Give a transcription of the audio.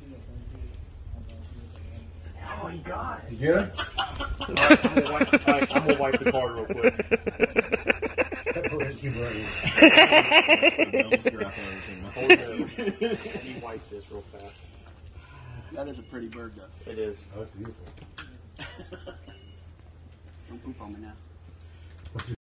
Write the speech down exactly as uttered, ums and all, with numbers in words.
Oh, he got it. You get it? I'm gonna wipe, right, I'm gonna wipe the card real quick. Let me wipe this real fast. That is a pretty bird, though. It is. Oh, that's beautiful. Don't poop on me now.